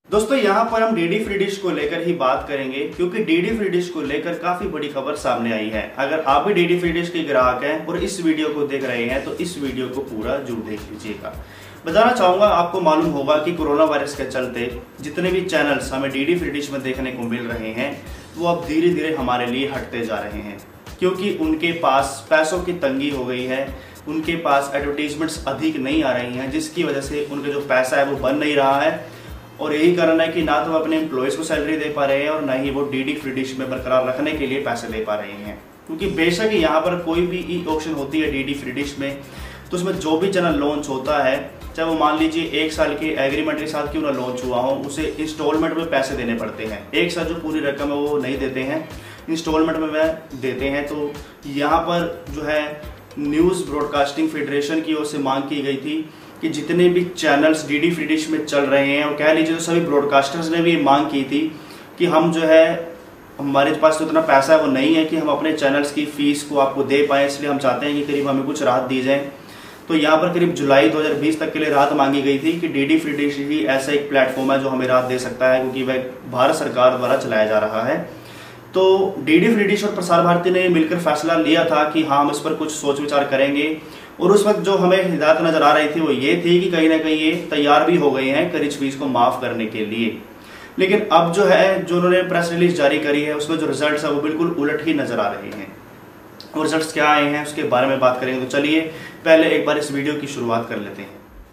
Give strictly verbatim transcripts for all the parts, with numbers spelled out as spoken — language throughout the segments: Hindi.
दोस्तों यहाँ पर हम डीडी फ्री डिश को लेकर ही बात करेंगे, क्योंकि डीडी फ्री डिश को लेकर काफी बड़ी खबर सामने आई है। अगर आप भी डीडी फ्री डिश के ग्राहक हैं और इस वीडियो को देख रहे हैं तो इस वीडियो को पूरा जरूर देख लीजिएगा। बताना चाहूंगा, आपको मालूम होगा कि कोरोना वायरस के चलते जितने भी चैनल्स हमें डीडी फ्री डिश में देखने को मिल रहे हैं वो अब धीरे धीरे हमारे लिए हटते जा रहे हैं, क्योंकि उनके पास पैसों की तंगी हो गई है, उनके पास एडवर्टीजमेंट्स अधिक नहीं आ रही हैं, जिसकी वजह से उनका जो पैसा है वो बन नहीं रहा है। और यही कारण है कि ना तो अपने एम्प्लॉयज़ को सैलरी दे पा रहे हैं और ना ही वो डीडी फ्री डिश में बरकरार रखने के लिए पैसे दे पा रहे हैं। क्योंकि बेशक यहाँ पर कोई भी ई ऑप्शन होती है डीडी फ्री डिश में, तो उसमें जो भी चैनल लॉन्च होता है, चाहे वो मान लीजिए एक साल के एग्रीमेंट के साथ क्यों ना लॉन्च हुआ हो, उसे इंस्टॉलमेंट में पैसे देने पड़ते हैं। एक साथ जो पूरी रकम है वो नहीं देते हैं, इंस्टॉलमेंट में वह देते हैं। तो यहाँ पर जो है न्यूज़ ब्रॉडकास्टिंग फेडरेशन की ओर से मांग की गई थी कि जितने भी चैनल्स डीडी फ्री डिश में चल रहे हैं, और कह लीजिए तो सभी ब्रॉडकास्टर्स ने भी मांग की थी कि हम जो है हमारे पास तो इतना पैसा है वो नहीं है कि हम अपने चैनल्स की फीस को आपको दे पाएँ, इसलिए हम चाहते हैं कि करीब हमें कुछ राहत दी जाए। तो यहाँ पर करीब जुलाई दो हज़ार बीस तक के लिए राहत मांगी गई थी कि डीडी फ्री डिश ही ऐसा एक प्लेटफॉर्म है जो हमें राहत दे सकता है, क्योंकि वह भारत सरकार द्वारा चलाया जा रहा है। तो डीडी फ्री डिश और प्रसार भारती ने मिलकर फैसला लिया था कि हाँ हम इस पर कुछ सोच विचार करेंगे। और उस वक्त जो हमें हिदायत नजर आ रही थी वो ये थी कि कहीं ना कहीं ये तैयार भी हो गए हैं कर इस फीस को माफ करने के लिए। लेकिन अब जो है जो उन्होंने प्रेस रिलीज जारी करी है उसमें जो रिजल्ट्स है वो बिल्कुल उलट ही नजर आ रहे हैं। और रिजल्ट्स क्या आए हैं उसके बारे में बात करेंगे। तो चलिए पहले एक बार इस वीडियो की शुरुआत कर लेते हैं।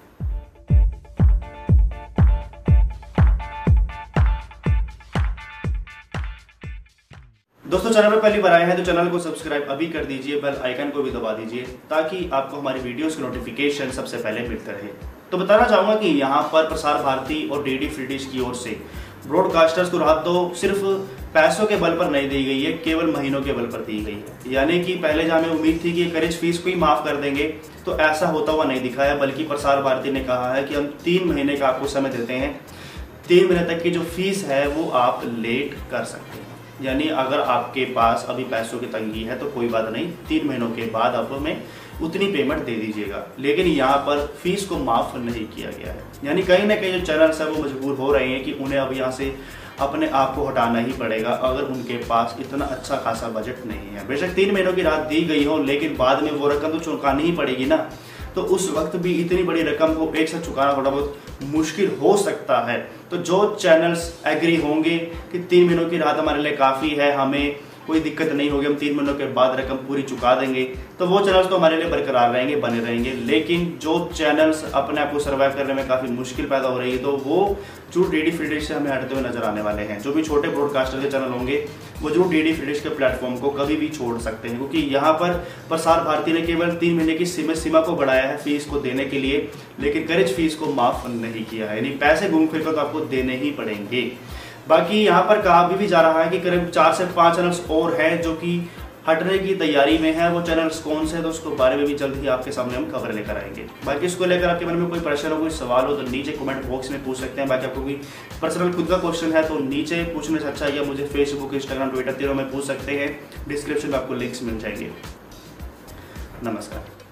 दोस्तों चैनल पर पहली बार आए हैं तो चैनल को सब्सक्राइब अभी कर दीजिए, बेल आइकन को भी दबा दीजिए ताकि आपको हमारी वीडियोस की नोटिफिकेशन सबसे पहले मिलते रहे। तो बताना चाहूंगा कि यहाँ पर प्रसार भारती और डीडी फ्री डिश की ओर से ब्रॉडकास्टर्स को राहत तो सिर्फ पैसों के बल पर नहीं दी गई है, केवल महीनों के बल पर दी गई है। यानी कि पहले जहाँ हमें उम्मीद थी कि करेज फीस को ही माफ कर देंगे, तो ऐसा होता हुआ नहीं दिखा है, बल्कि प्रसार भारती ने कहा है कि हम तीन महीने का आपको समय देते हैं, तीन महीने तक की जो फीस है वो आप लेट कर सकते हैं। यानी अगर आपके पास अभी पैसों की तंगी है तो कोई बात नहीं, तीन महीनों के बाद आप हमें उतनी पेमेंट दे दीजिएगा। लेकिन यहाँ पर फीस को माफ नहीं किया गया है। यानी कहीं ना कहीं जो चैनल्स है वो मजबूर हो रहे हैं कि उन्हें अब यहाँ से अपने आप को हटाना ही पड़ेगा, अगर उनके पास इतना अच्छा खासा बजट नहीं है। बेशक तीन महीनों की राहत दी गई हो, लेकिन बाद में वो रकम तो चुकानी ही पड़ेगी ना। तो उस वक्त भी इतनी बड़ी रकम को एक साथ चुकाना थोड़ा बहुत मुश्किल हो सकता है। तो जो चैनल्स एग्री होंगे कि तीन महीनों की राहत हमारे लिए काफ़ी है, हमें कोई दिक्कत नहीं होगी, हम तीन महीनों के बाद रकम पूरी चुका देंगे, तो वो चैनल्स तो हमारे लिए बरकरार रहेंगे, बने रहेंगे। लेकिन जो चैनल्स अपने आप को सर्वाइव करने में काफ़ी मुश्किल पैदा हो रही है, तो वो जो डीडी फ्री डिश से हमें हटते हुए नजर आने वाले हैं। जो भी छोटे ब्रॉडकास्टर के चैनल होंगे वो जो डीडी फ्री डिश के प्लेटफॉर्म को कभी भी छोड़ सकते हैं, क्योंकि यहाँ पर प्रसार भारती ने केवल तीन महीने की सीमा सीमा को बढ़ाया है फीस को देने के लिए, लेकिन करेज फीस को माफ नहीं किया है। यानी पैसे घूम फिर कर तो आपको देने ही पड़ेंगे। बाकी यहाँ पर कहा भी, भी जा रहा है कि करीब चार से पांच चैनल्स और हैं जो कि हटने की तैयारी में है। वो चैनल्स कौन से हैं तो उसके बारे में भी जल्द ही आपके सामने हम खबर लेकर आएंगे। बाकी इसको लेकर आपके मन में कोई प्रश्न हो, कोई सवाल हो तो नीचे कमेंट बॉक्स में पूछ सकते हैं। बाकी आपको कोई पर्सनल खुद का क्वेश्चन है तो नीचे पूछने से अच्छा या मुझे फेसबुक, इंस्टाग्राम, ट्विटर तीनों में पूछ सकते हैं। डिस्क्रिप्शन में आपको लिंक्स मिल जाएंगे। नमस्कार।